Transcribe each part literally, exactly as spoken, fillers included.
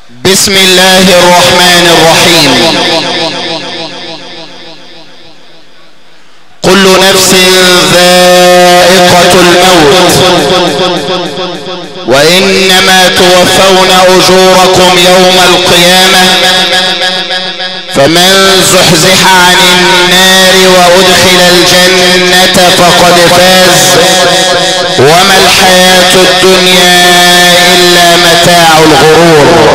بسم الله الرحمن الرحيم. كل نفس ذائقة الموت وإنما توفون أجوركم يوم القيامة، فمن زحزح عن النار وأدخل الجنة فقد فاز، وما الحياة الدنيا إلا متاع الغرور.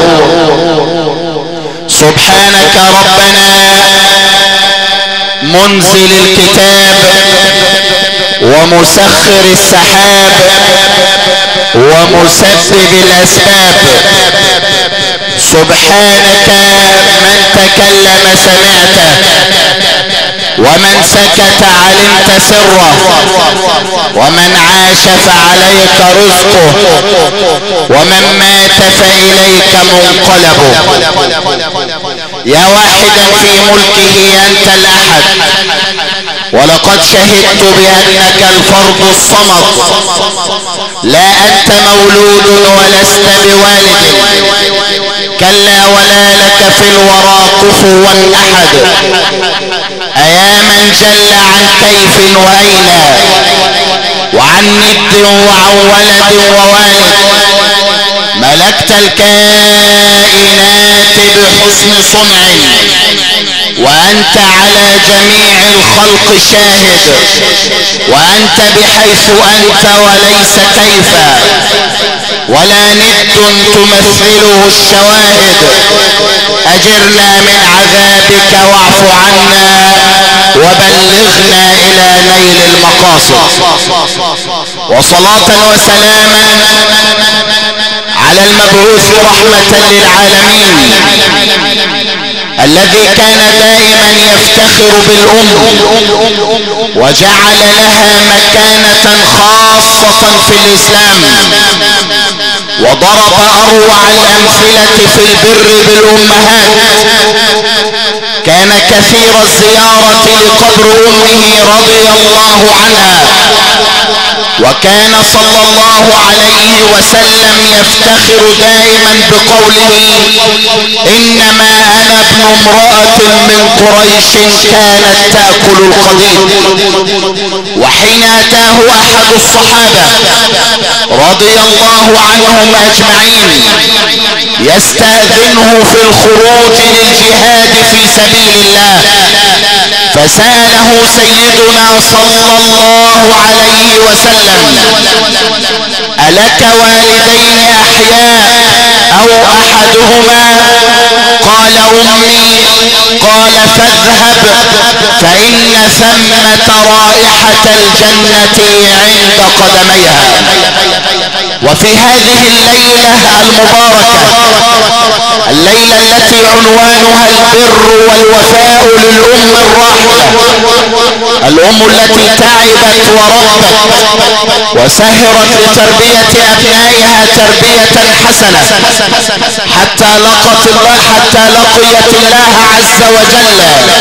سبحانك ربنا منزل الكتاب ومسخر السحاب ومسبب الأسباب. سبحانك من تكلم سمعته ومن سكت علمت سره، ومن عاش فعليك رزقه، ومن مات فإليك منقلبه. يا واحدا في ملكه أنت الأحد، ولقد شهدت بأنك الفرد الصمد، لا أنت مولود ولست بوالد، كلا ولا لك في الورى كفوا أحد. أيا من جل عن كيف وأين، وعن ند وعن ولد ووالد، ملكت الكائنات بحسن صنع، وأنت على جميع الخلق شاهد، وأنت بحيث أنت وليس كيف، ولا ند تمثله الشواهد. أجرنا من عذابك واعف عنا وبلغنا إلى نيل المقاصد. وصلاة وسلاما على المبعوث رحمة للعالمين، الذي كان دائما يفتخر بالأم وجعل لها مكانة خاصة في الإسلام، وضرب أروع الأمثلة في البر بالأمهات. كان كثير الزيارة لقبر أمه رضي الله عنها، وكان صلى الله عليه وسلم يفتخر دائما بقوله: إنما أنا ابن امرأة من قريش كانت تأكل القديد. وحين أتاه أحد الصحابة رضي الله عنهم أجمعين يستأذنه في الخروج للجهاد في سبيل الله، فسأله سيدنا صلى الله عليه وسلم: ألك والدين أحياء أو أحدهما؟ قال: أمي. قال: فاذهب فإن ثمة رائحة الجنة عند قدميها. وفي هذه الليلة المباركة، الليلة التي عنوانها البر والوفاء للأم الراحلة، الأم التي تعبت وربت وسهرت لتربية أبنائها تربية حسنة حتى لقت الله حتى لقيت الله عز وجل،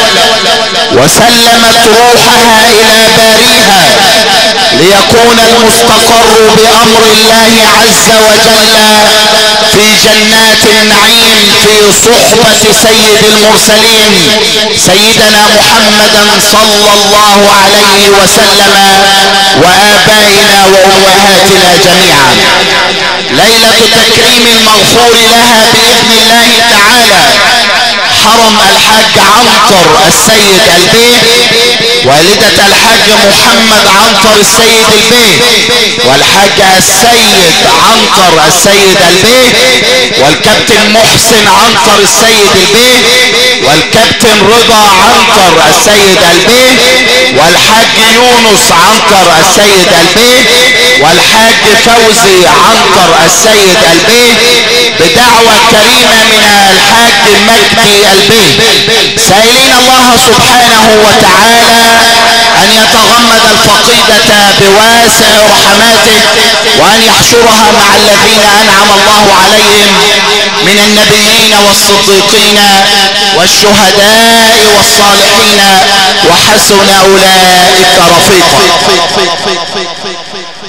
وسلمت روحها إلى باريها ليكون المستقر بأمر الله عز وجل في جنات النعيم في صحبة سيد المرسلين سيدنا محمدا صلى الله عليه وسلم وآبائنا وأمهاتنا جميعا. ليلة تكريم المغفور لها بإذن الله تعالى. حرم الحاج عنتر السيد البيه، والدة الحاج محمد عنتر السيد البيه، والحاج السيد عنتر السيد البيه، والكابتن محسن عنتر السيد البيه، والكابتن رضا عنتر السيد البيه، والحاج يونس عنتر السيد البيه، والحاج فوزي عنتر السيد البيه، بدعوة كريمة من الحاج مجدي البيه، سائلين الله سبحانه وتعالى أن يتغمد الفقيدة بواسع رحماته، وأن يحشرها مع الذين أنعم الله عليهم من النبيين والصديقين والشهداء والصالحين، وحسن أولئك رفيقا.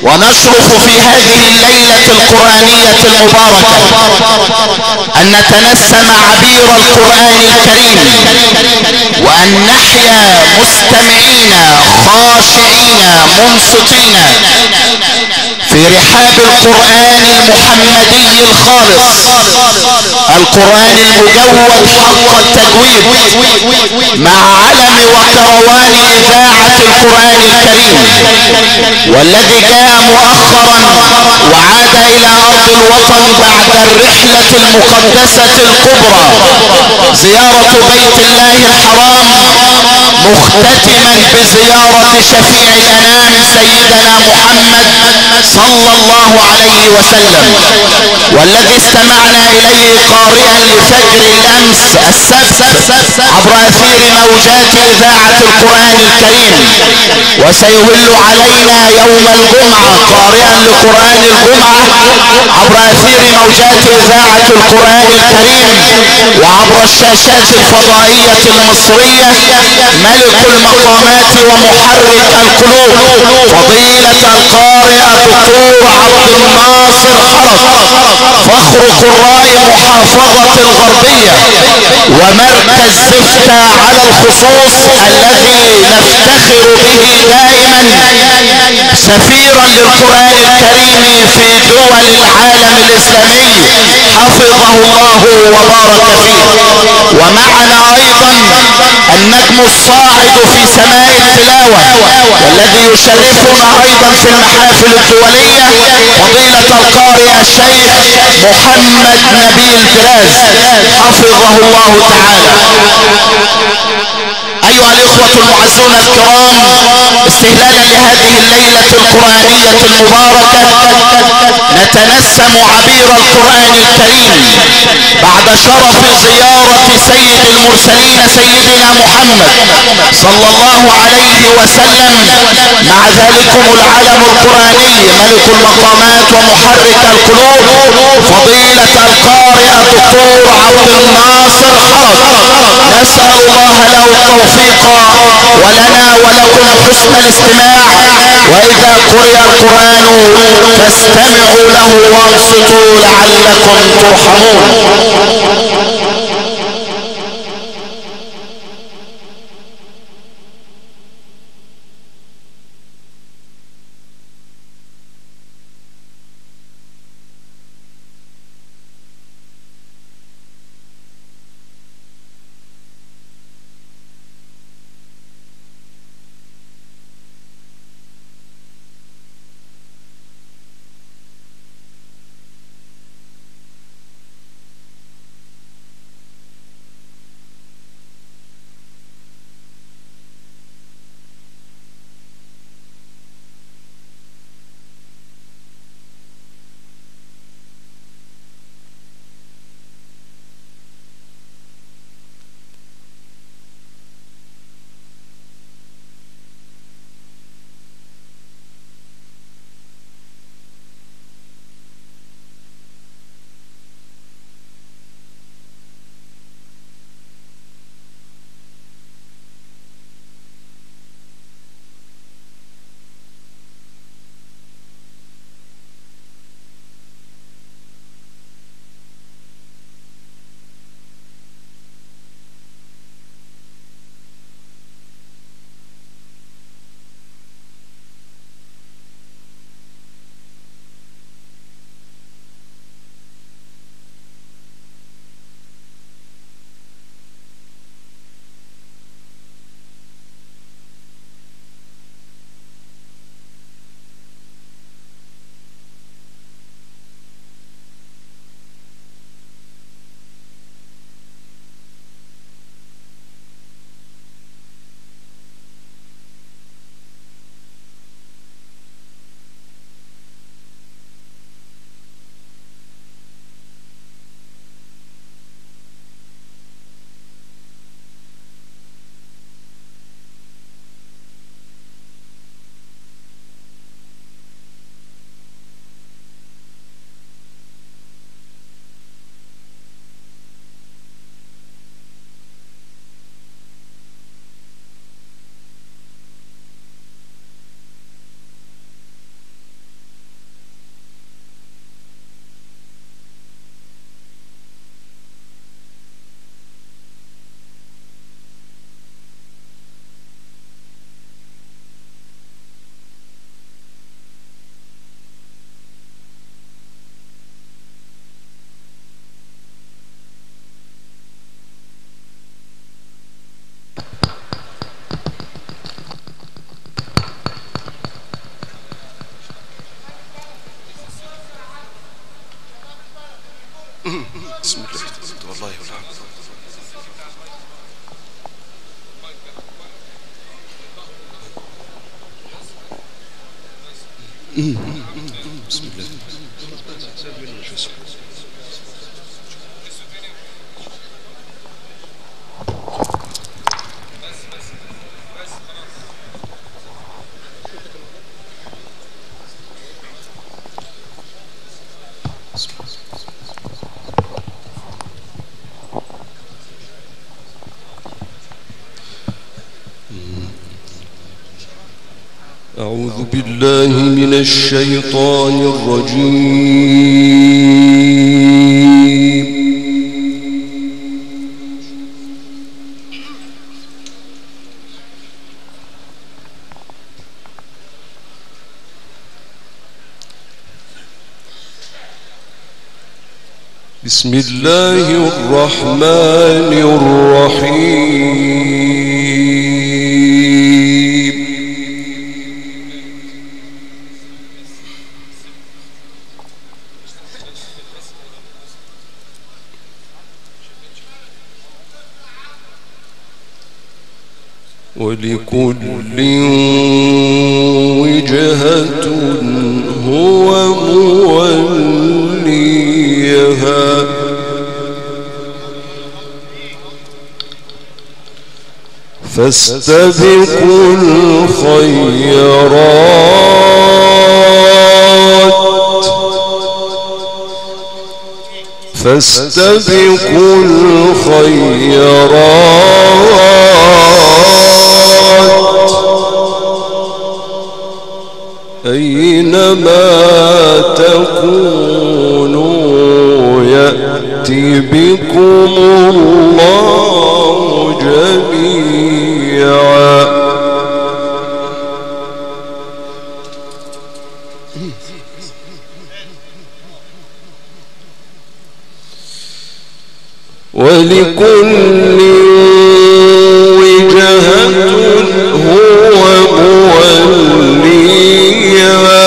ونشرف في هذه الليلة القرآنية المباركة أن نتنسم عبير القرآن الكريم، وأن نحيا مستمعين خاشعين منصتين في رحاب القرآن المحمدي الخالص، القرآن المجود حق التجويد، مع علم وكروان إذاعة القرآن الكريم، والذي جاء مؤخرا وعاد إلى أرض الوطن بعد الرحلة المقدسة الكبرى، زيارة بيت الله الحرام، مختتما بزيارة شفيع الأنام سيدنا محمد صلى الله عليه وسلم، والذي استمعنا إليه قارئا لفجر الأمس السبت عبر أثير موجات إذاعة القرآن الكريم، وسيهل علينا يوم الجمعة قارئا لقرآن الجمعة عبر أثير موجات إذاعة القرآن الكريم وعبر الشاشات الفضائية المصرية ملك المقامات ومحرك القلوب فضيلة القارئ الدكتور عبد الناصر حرب، فخر قراء محافظة الغربية ومركز زفتة على الخصوص، الذي نفتخر به دائما سفيرا للقرآن الكريم في دول العالم الإسلامي، حفظه الله وبارك فيه. ومعنا أيضا النجم الصاعد في سماء التلاوة والذي يشرفنا أيضا في المحافل الدولية، فضيلة القارئ الشيخ محمد نبيل دراز، حفظه الله تعالى. أيها الإخوة المعزون الكرام، استهلالا لهذه الليلة القرآنية المباركة نتنسم عبير القرآن الكريم بعد شرف زيارة سيد المرسلين سيدنا محمد صلى الله عليه وسلم، مع ذلكم العلم القرآني ملك المقامات ومحرك القلوب فضيلة القارئ الدكتور عبد الناصر حرب. نسأل الله له التوفيق ولنا ولكم حسن الاستماع، وإذا قرئ القرآن فاستمعوا له وانصتوا لعلكم ترحمون. بسم الله والله والحمد. بسم الله. أعوذ بالله من الشيطان الرجيم. بسم الله الرحمن الرحيم. ولكل وجهة هو موليها فاستبقوا الخيرات فاستبقوا الخيرات أينما تكونوا يأتي بكم الله جميعا. ولكل وجهة هو موليها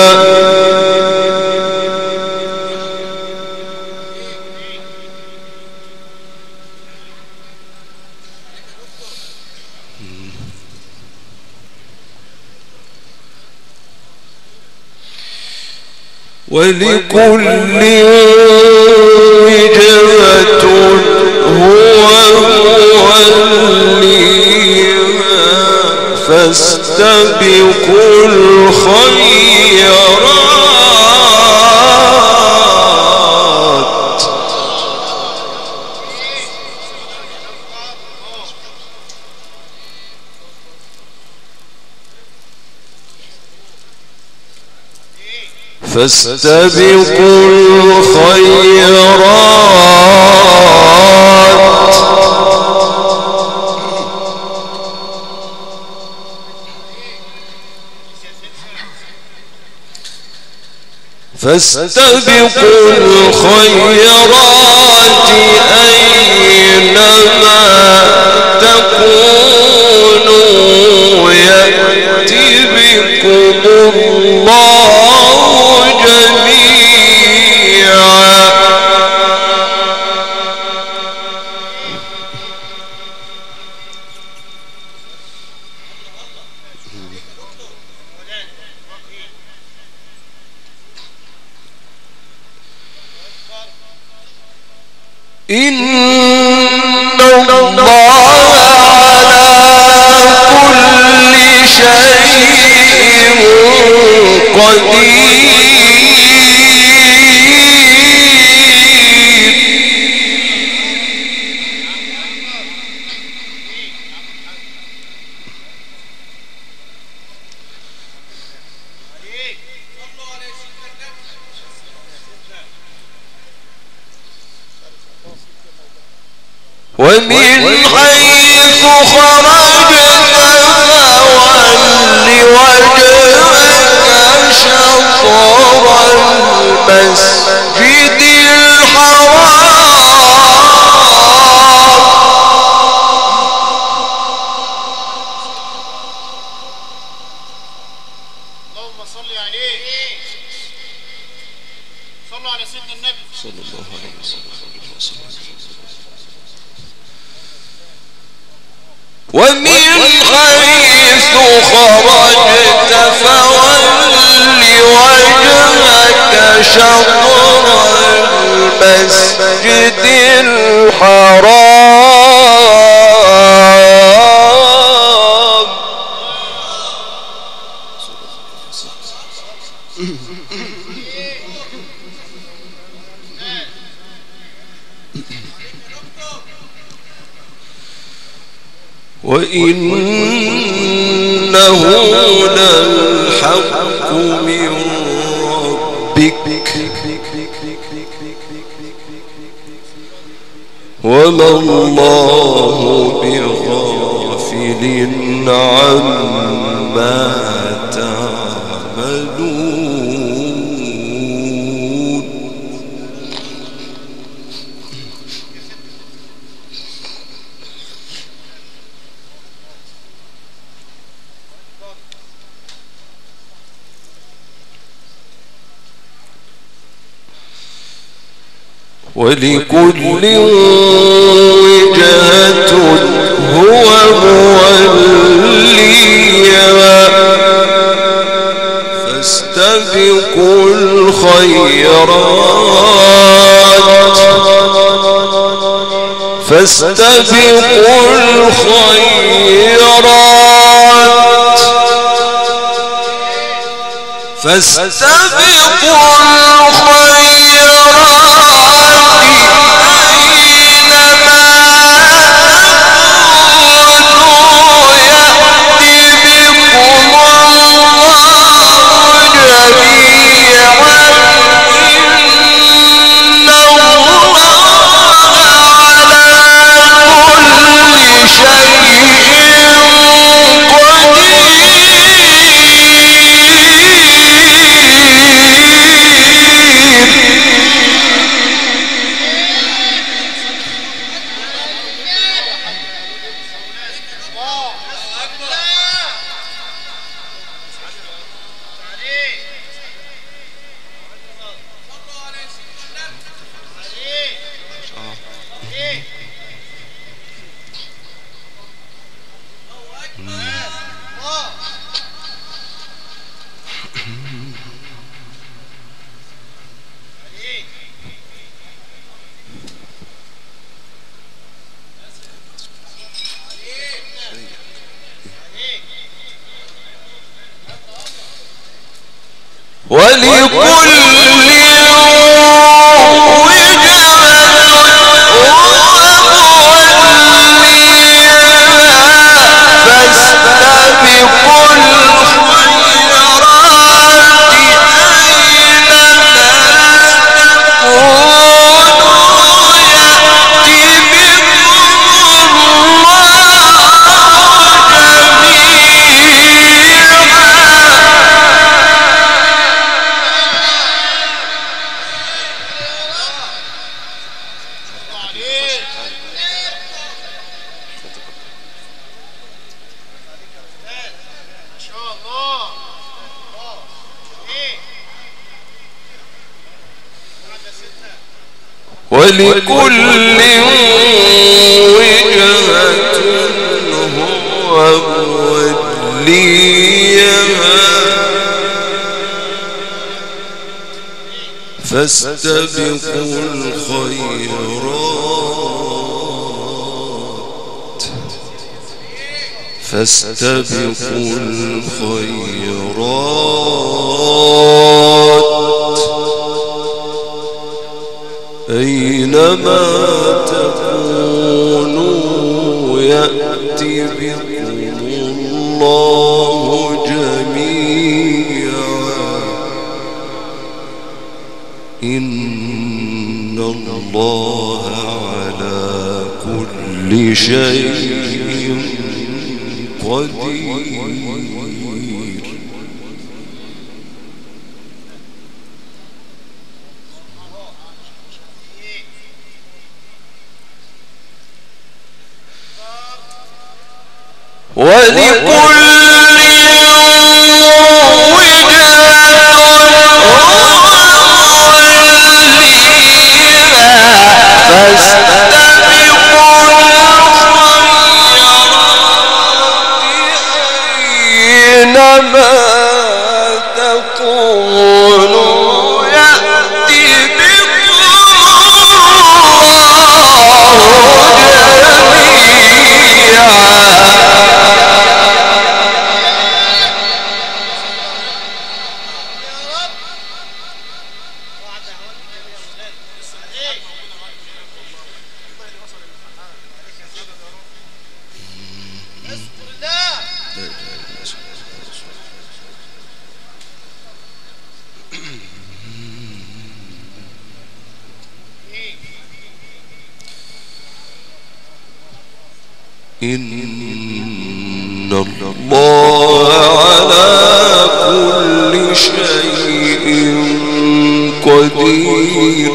ولكل وجهة هو موليها فاستبقوا الخيرات فاستبقوا الخيرات فاستبقوا الخيرات أينما تكونوا يأتي بكم الله جميعا. إن الله على كل شيء قدير. ومن حيث خرجت فول وجهك شطر المسجد الحرام اللهم صل عليه صلوا على صلى الله عليه وسلم. ومن حيث خرجت فول وجهك شطر المسجد الحرام وإنه للحق من ربك وما الله بغافل عما تعملون. ولكل وجهة هو موليها فاستبقوا الخيرات فاستبقوا الخيرات فاستبقوا ولكل ولكل وجهة هو موليها فاستبقوا الخيرات فاستبقوا الخيرات أينما تكونوا يأتي بكم الله جميعا إن الله على كل شيء قدير. ولكل وجهة هو موليها إن الله على كل شيء قدير.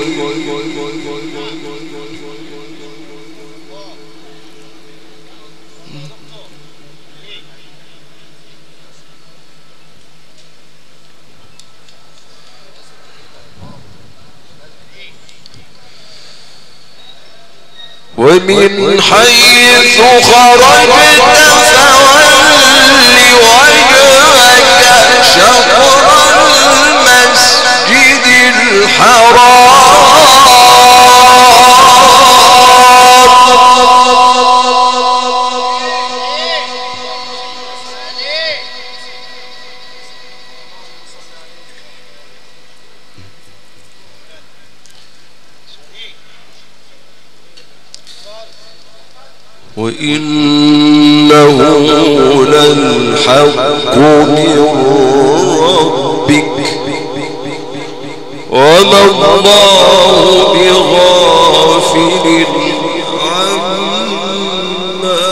ومن حيث خرجت فول وجهك شطر المسجد الحرام وإنه للحق من ربك وما الله بغافل عما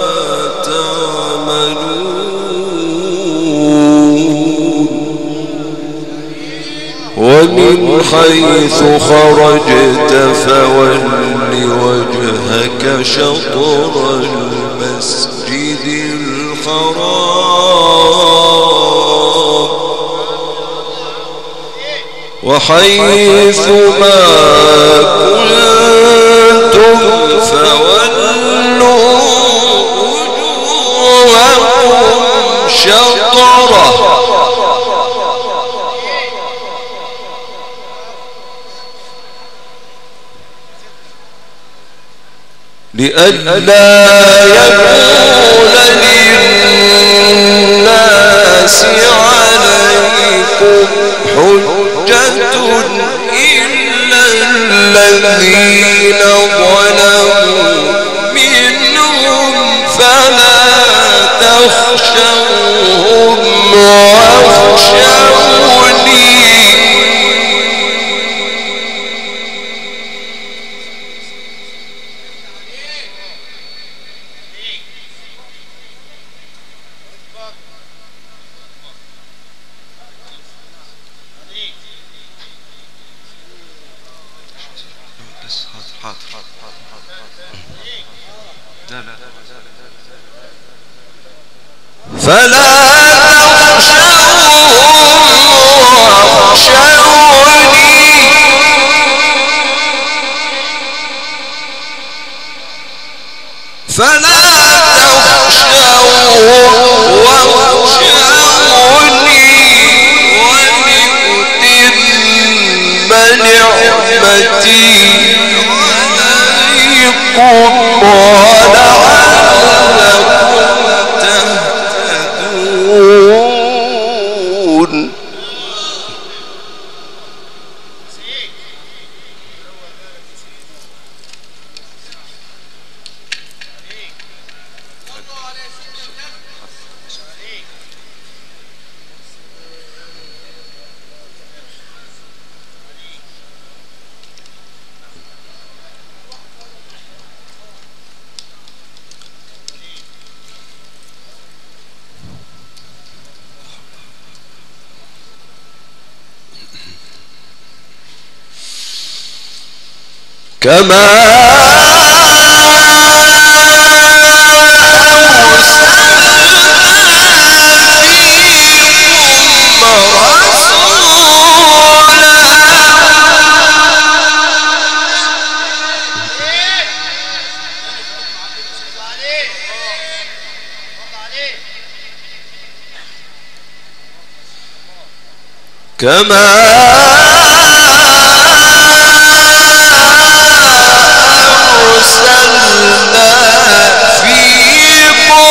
تعملون. ومن حيث خرجت فول وجهك شطر المسجد الحرام وحيث ما كنتم فولوا وجوهكم شطره لئلا يكون للناس عليكم حجة إلا الذين ظلموا منهم فلا تخشوهم واخشوني فلا تخشوهم واخشوني فلا تخشوهم واخشوني ولأتم نعمتي عليكم ولعلكم تهتدون. كما كما أرسلنا فيكم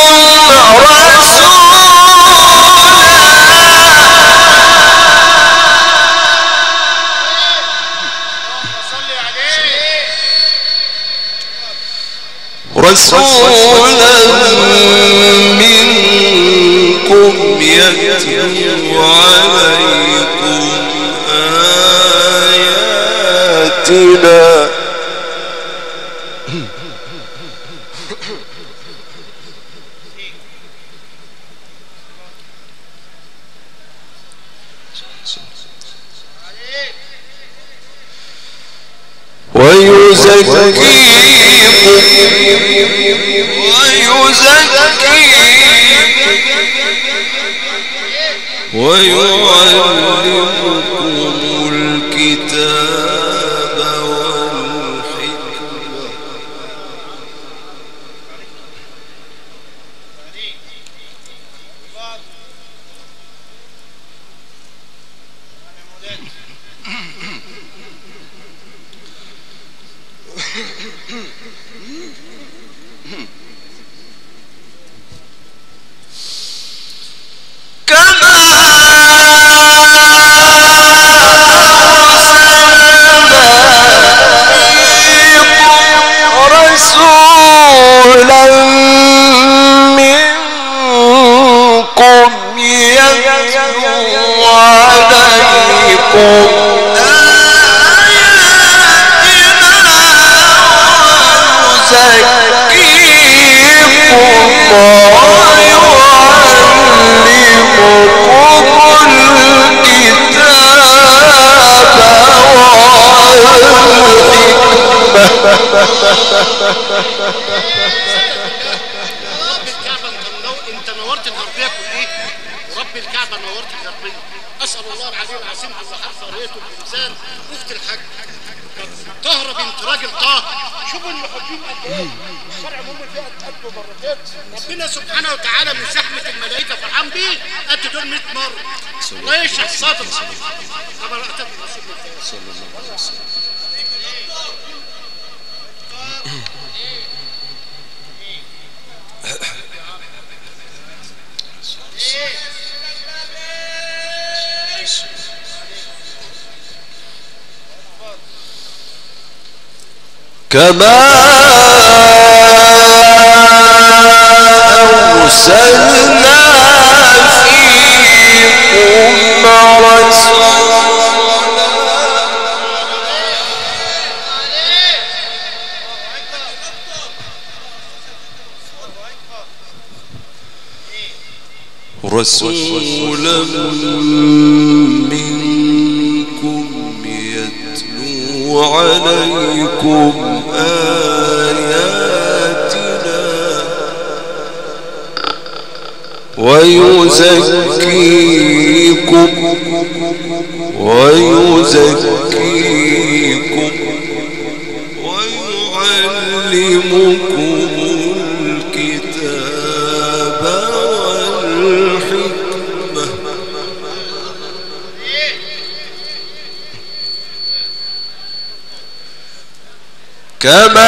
رسولا منكم يتلو عليكم آياتنا ويزكيكم ويعلمكم الكتاب والحكمة ربنا سبحانه وتعالى من زحمة الملائكة فرحان بيه قد دول مئة مرة. الله يشرح صدرك. طبعا أتت رسول الله صلى الله عليه وسلم. كما أرسلنا فيكم رسولا منكم يتلو عليكم آياتنا ويزكيكم ويزكيكم ويعلمكم الكتاب والحكمة كما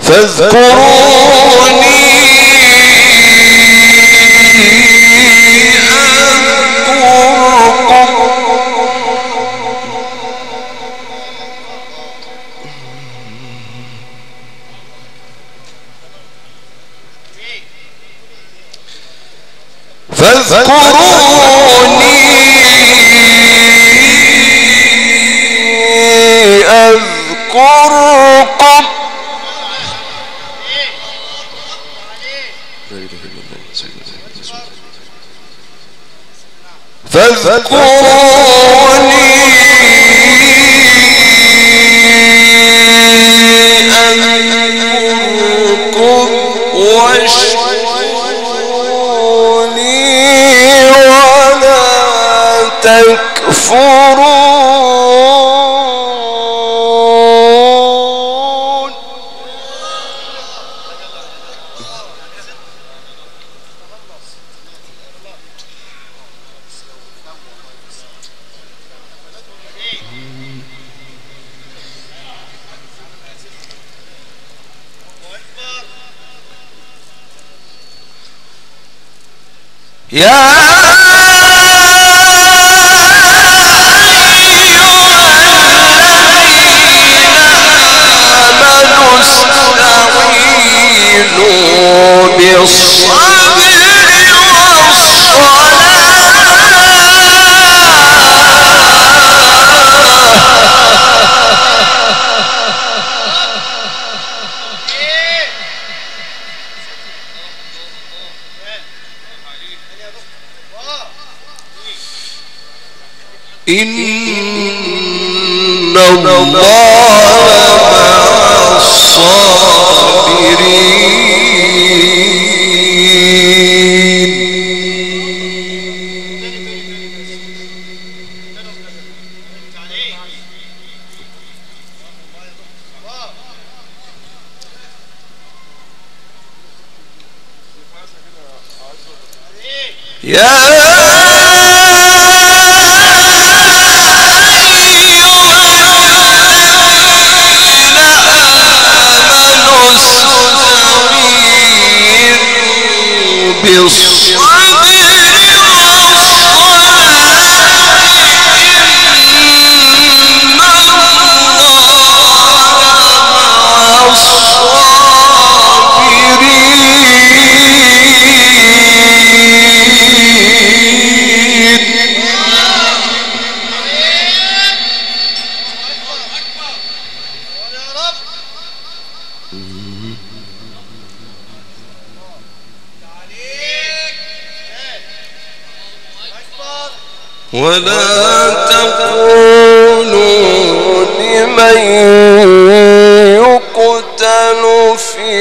فاذكروني فاذكروني أذكركم فاذكروني أذكركم واشكروني ولا تكفرون. يا إن الله مع الصابرين. يا بالصبر ولا تقولوا لمن يقتل في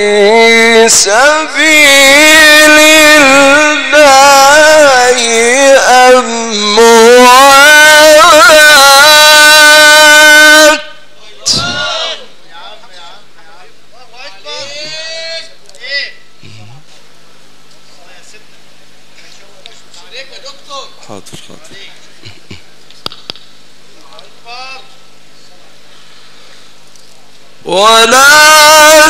سبيل الله أموات حاضر حاضر ولا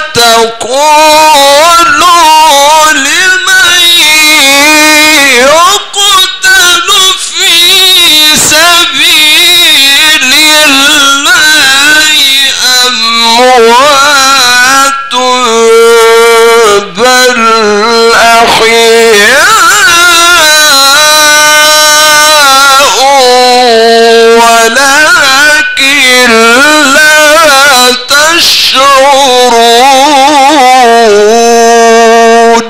تقولوا لمن يقتل في سبيل الله أموات بل أحياء ولكن لا تشعرون.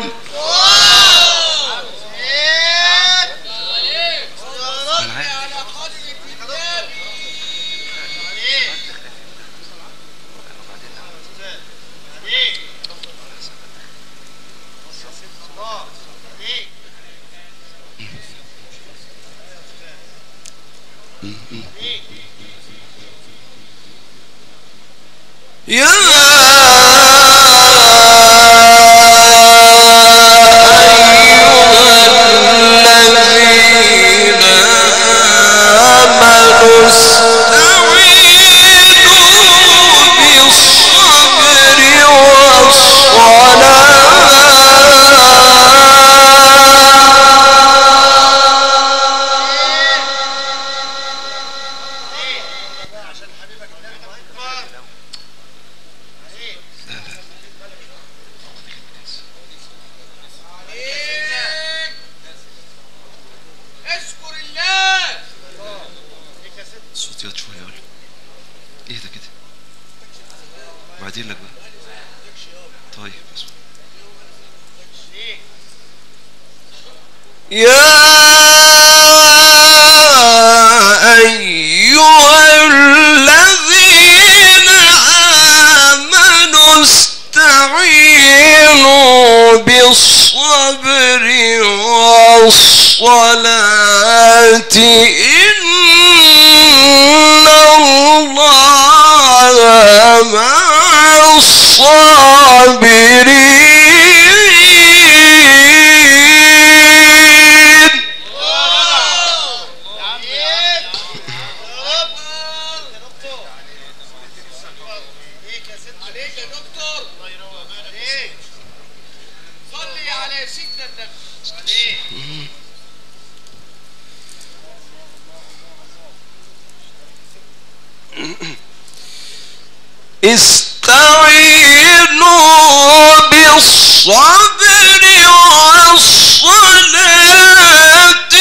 يا أيها ايه ده كده؟ وبعدين لك بقى. طيب اسمع. يا أيها الذين آمنوا استعينوا بالصبر والصلاة إن الله مع الصابرين. استعينوا بالصبر والصلاة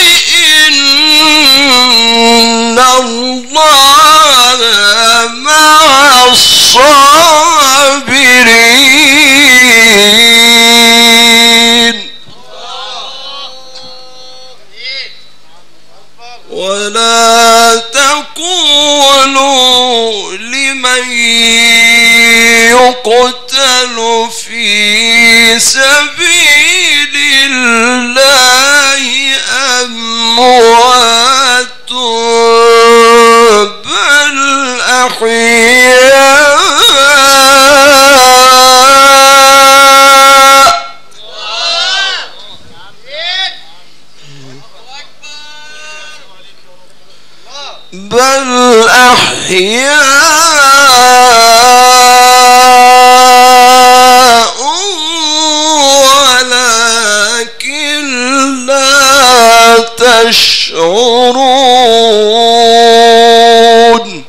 إن الله مع الصابرين. ولا تقولوا لمن يقتل في سبيل الله أموات بل أحياء بل أحياء ولكن لا تشعرون.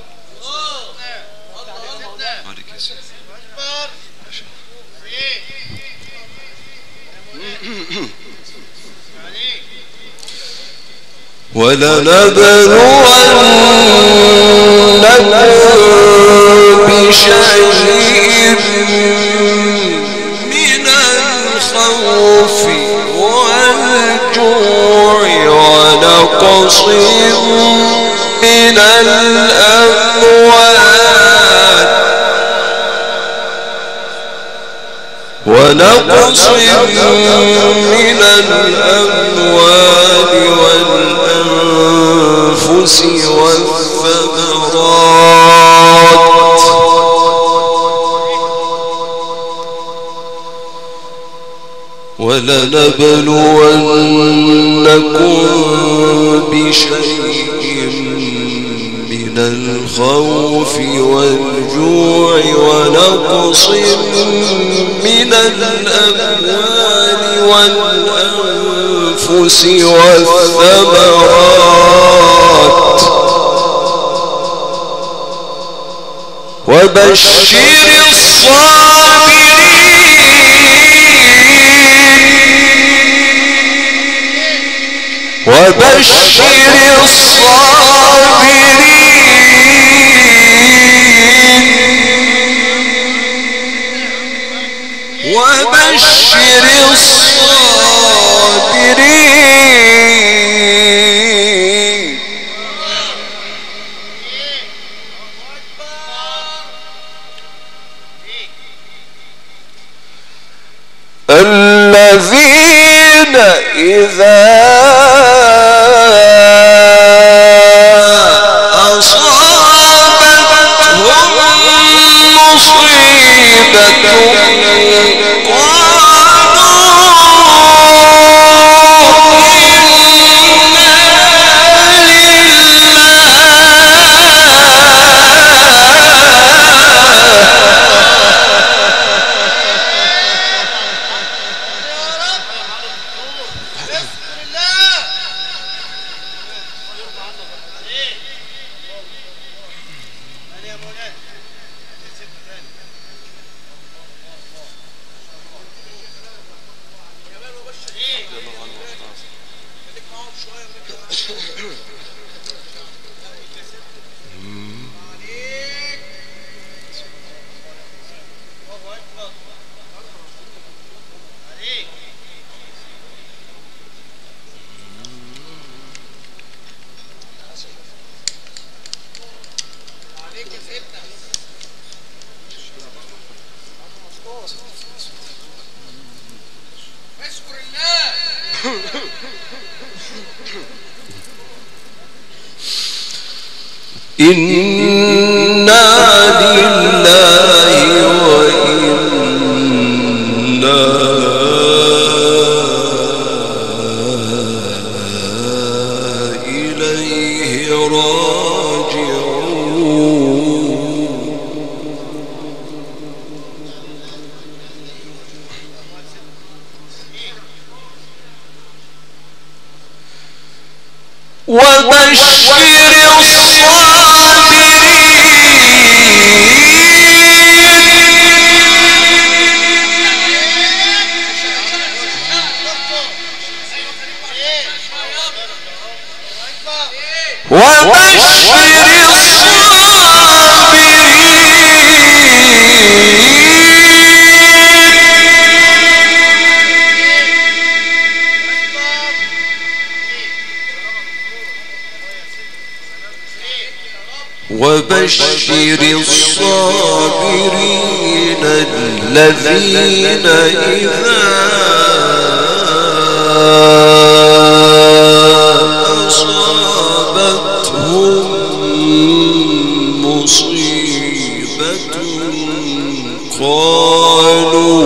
ولنبلونكم بشيء من الخوف والجوع ونقص من الأموال ونقص من الأموال والأنفس والثمرات ولنبلونكم بشيء من الخوف والجوع ونقص من الأموال والأنفس والثمرات وبشر الصابرين وبشر الصابرين وبشر الصابرين الذين إذا أصابتهم مصيبة إنا لله وإنا إليه راجعون. وبشر وبشر الصابرين الذين إذا أصابتهم مصيبة قالوا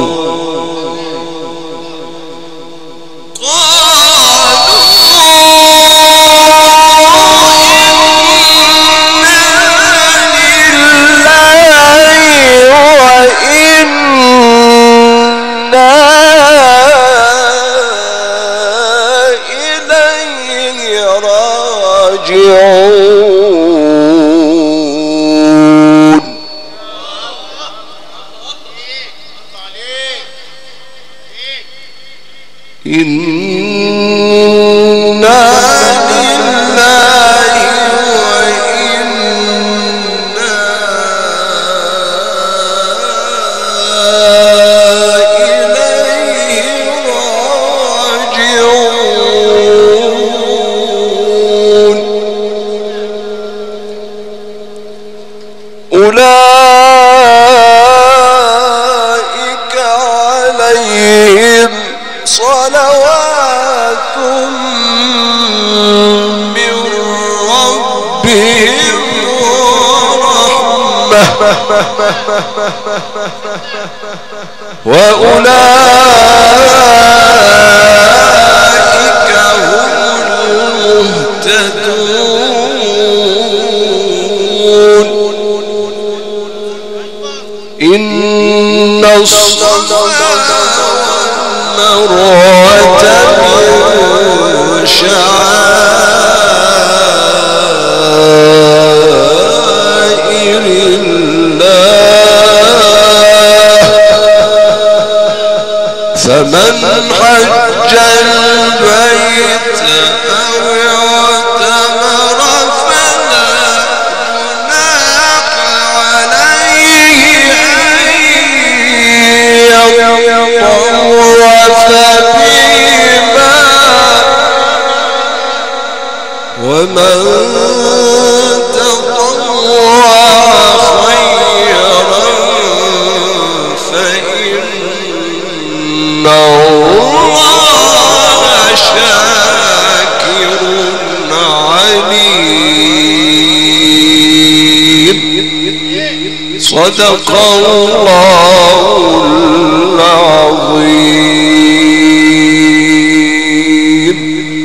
وأولئك هم المهتدون. إن الصفا والمروة من شعائر فمن حج البيت أو اعتمر فلا جناح عليه أن يطوف بهما ومن تطوع خيرا فإن الله شاكر عليم. صدق الله العظيم.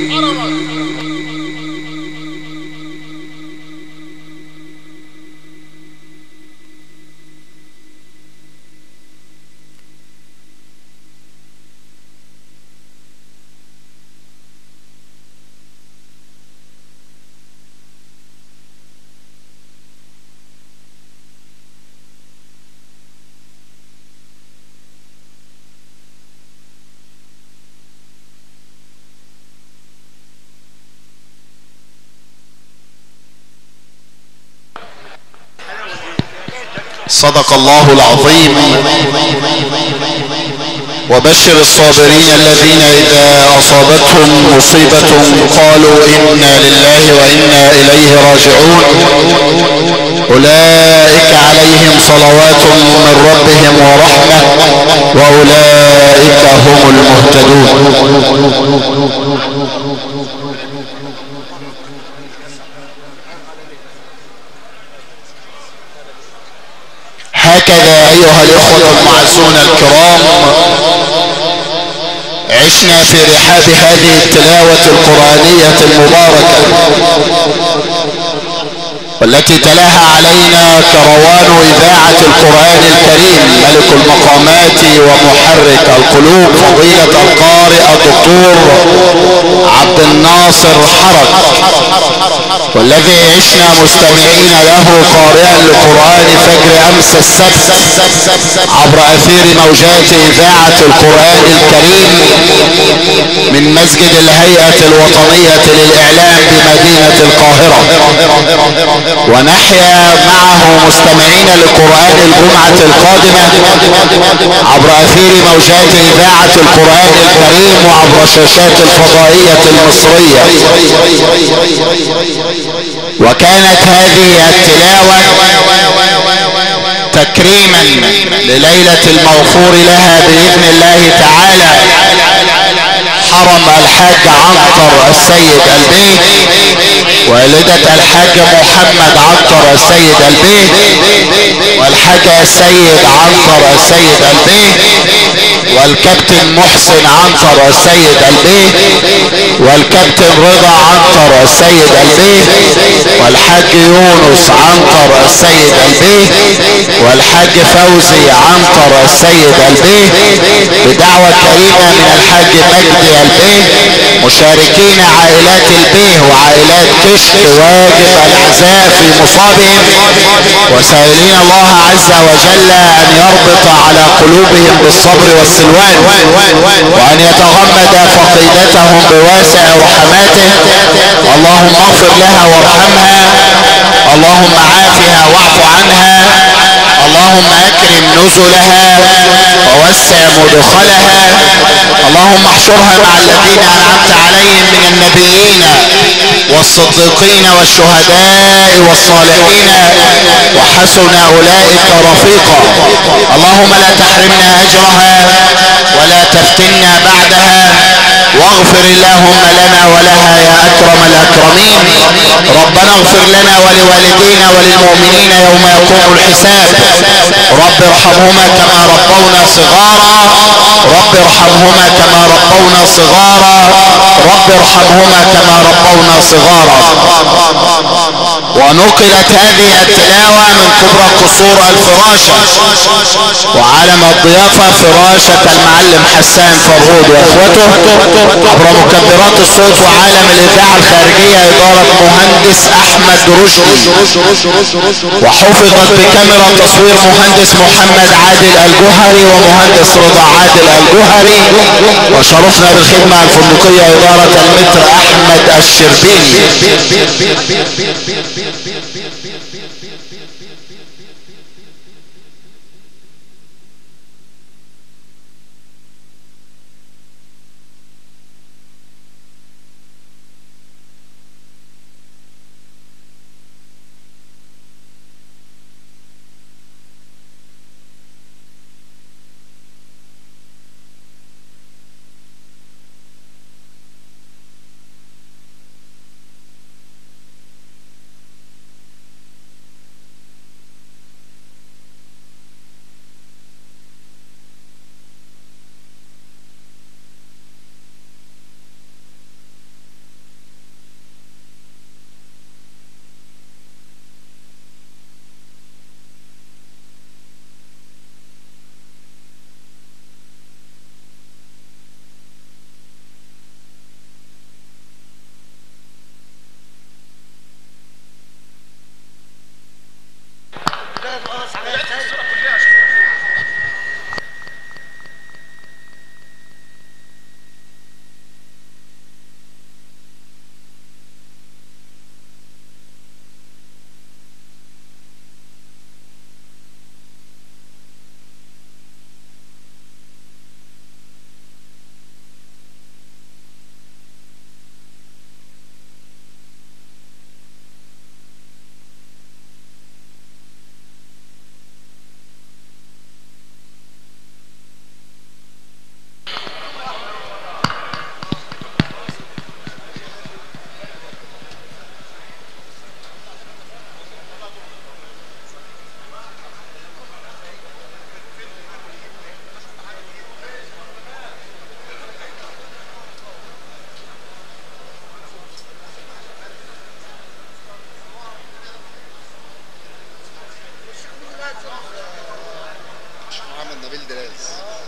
صدق الله العظيم. وبشر الصابرين الذين إذا أصابتهم مصيبة قالوا إنا لله وإنا إليه راجعون أولئك عليهم صلوات من ربهم ورحمة وأولئك هم المهتدون. وهكذا أيها الإخوة المعزون الكرام عشنا في رحاب هذه التلاوة القرآنية المباركة والتي تلاها علينا كروان إذاعة القرآن الكريم ملك المقامات ومحرك القلوب فضيلة القارئ الدكتور عبد الناصر حرج، والذي عشنا مستمعين له قارئا لقرآن فجر أمس السبت عبر أثير موجات إذاعة القرآن الكريم من مسجد الهيئة الوطنية للإعلام بمدينة القاهرة، ونحيا معه مستمعين لقرآن الجمعة القادمة عبر أثير موجات إذاعة القرآن الكريم وعبر شاشات الفضائية المصرية. وكانت هذه التلاوة تكريما لليلة المغفور لها بإذن الله تعالى حرم الحاج عنتر السيد البيه، والدة الحاج محمد عنتر السيد البيه، والحاج السيد عنتر السيد البيه، والكابتن محسن عنتر السيد البيه، والكابتن رضا عنتر السيد البيه، والحاج يونس عنتر السيد البيه، والحاج فوزي عنتر السيد البيه، بدعوة كريمة من الحاج مجدي البيه، مشاركين عائلات البيه وعائلات كشك واجب العزاء في مصابهم، وسائلين الله عز وجل ان يربط على قلوبهم بالصبر والسلوان، وان يتغمد فقيدتهم بواسع رحماته. اللهم اغفر لها وارحمها، اللهم عافها واعف عنها، اللهم اكرم نزلها ووسع مدخلها، اللهم احشرها مع الذين انعمت عليهم من النبيين والصديقين والشهداء والصالحين وحسن اولئك رفيقا. اللهم لا تحرمنا اجرها ولا تفتنا بعدها، واغفر اللهم لنا ولها يا اكرم الاكرمين. ربنا اغفر لنا ولوالدينا وللمؤمنين يوم يقوم الحساب. رب ارحمهما كما ربونا صغارا، رب ارحمهما كما ربونا صغارا، رب ارحمهما كما ربونا صغارا. ونقلت هذه التلاوة من كبرى قصور الفراشة وعالم الضيافة فراشة المعلم حسان فرغود واخوته، عبر مكبرات الصوت وعالم الاذاعة الخارجية ادارة مهندس احمد رشدي، وحفظت بكاميرا تصوير مهندس محمد عادل الجوهري ومهندس رضا عادل الجوهري، وشرفنا بالخدمة الفندقية ادارة المتر احمد الشربيني. نبيل دراز.